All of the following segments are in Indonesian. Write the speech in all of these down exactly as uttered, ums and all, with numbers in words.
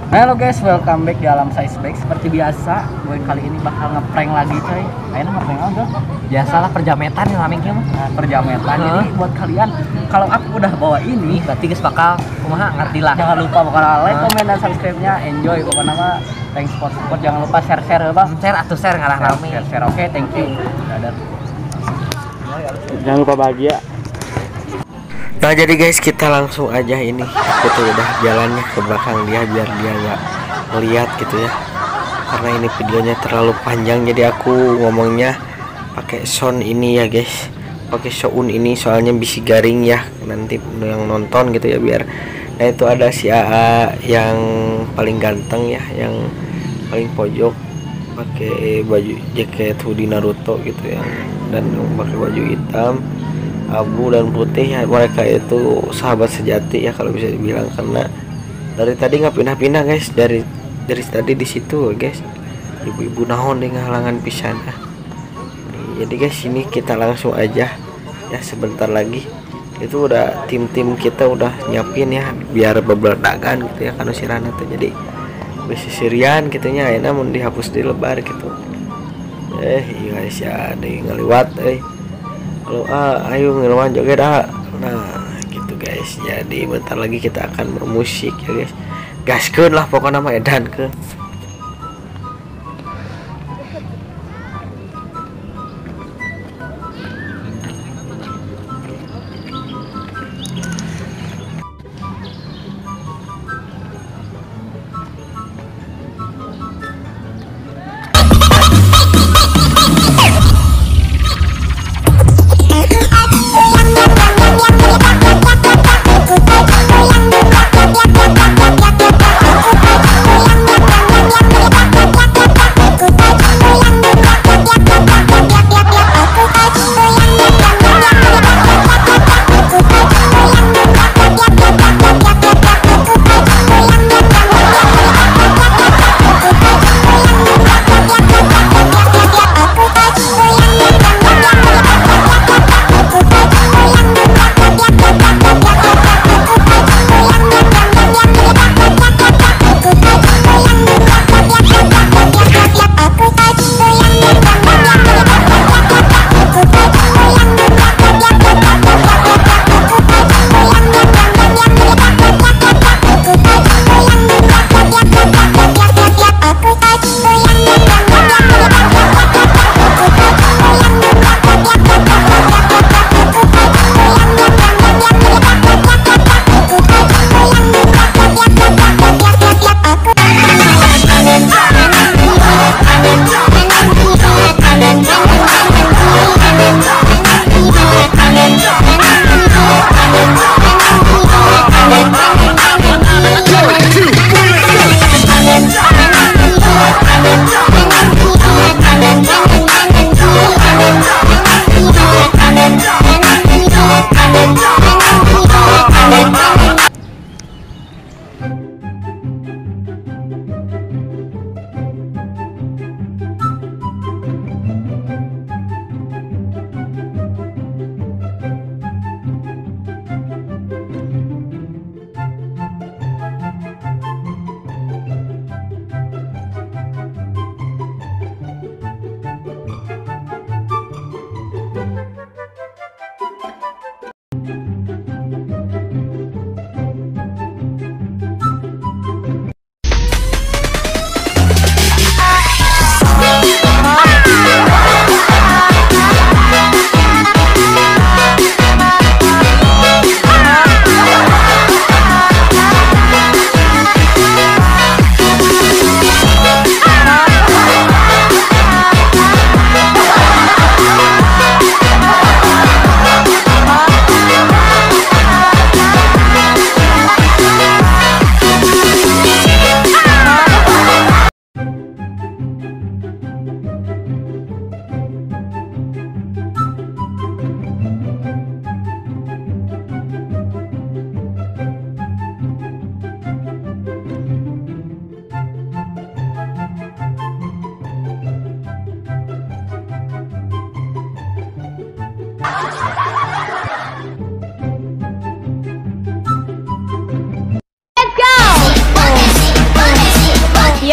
Halo guys, welcome back di Alam Size Bag. Seperti biasa, gue kali ini bakal ngeprank lagi coy. Ayo ngeprank aja. Biasalah perjametan yang lamingnya mah. Nah, perjametan. Huh? Jadi buat kalian, kalau aku udah bawa ini, Berarti guys bakal kumaha ngerti lah. jangan lupa bakal like, Huh? comment, dan subscribe-nya. Enjoy pokoknya mah. Thanks for support. Jangan lupa share-share ya bang. Share atuh share ngalah rame. Share, share. Oke, thank you. Dadah. Jangan lupa bahagia. Nah jadi guys, kita langsung aja ini. Aku tuh udah jalannya ke belakang dia biar dia nggak ngeliat gitu ya, karena ini videonya terlalu panjang. Jadi aku ngomongnya pakai sound ini ya guys, pakai sound ini soalnya bisa garing ya nanti yang nonton gitu ya biar. Nah itu ada si A A yang paling ganteng ya, yang paling pojok, pakai baju jaket hoodie Naruto gitu ya, dan pakai baju hitam, abu dan putih ya. Mereka itu sahabat sejati ya kalau bisa dibilang, karena dari tadi nggak pindah-pindah guys, dari dari tadi di situ guys. Ibu-ibu naon deh ngahalangan pisan ah. Jadi guys, ini kita langsung aja ya, sebentar lagi itu udah tim-tim kita udah nyiapin ya biar beberdagan gitu ya, karena si Rana tuh jadi besi sirian gitunya, enak mau dihapus di lebar gitu. Eh iya guys ya, ada yang ngeliwat eh. Halo ah, ayo ngelawan joget ah. Nah gitu guys, jadi bentar lagi kita akan bermusik ya guys. Gaskeun lah pokoknya mah edan ke. Yang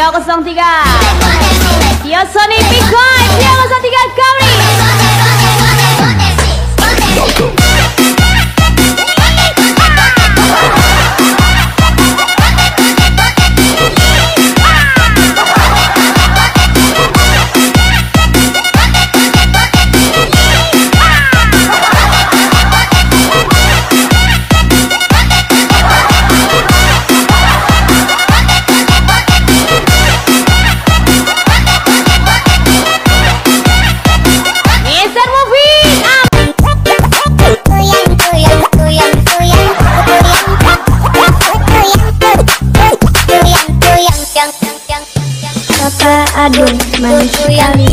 Tio nol tiga, Tio Sony Pikoi, Tio nol tiga Kauri. Aduh, manis sekali.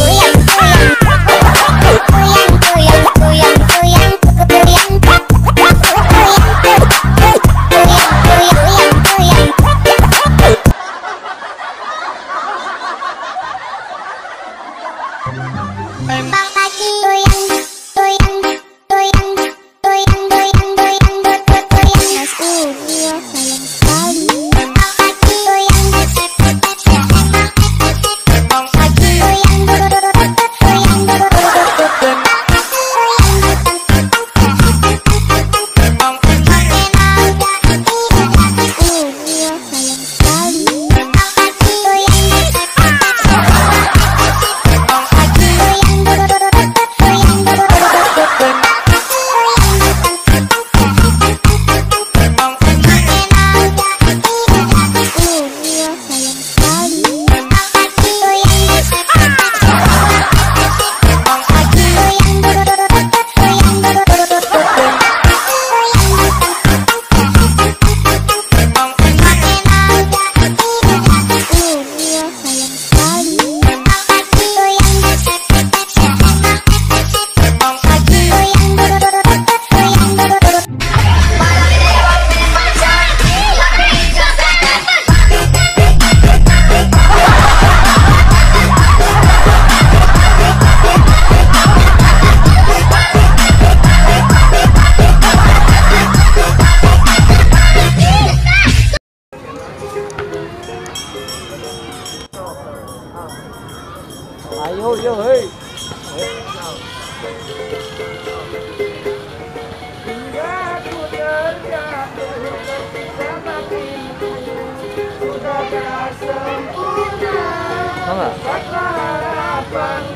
Ayo, yo, hei.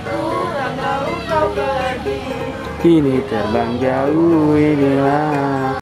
Kini terbang jauh inilah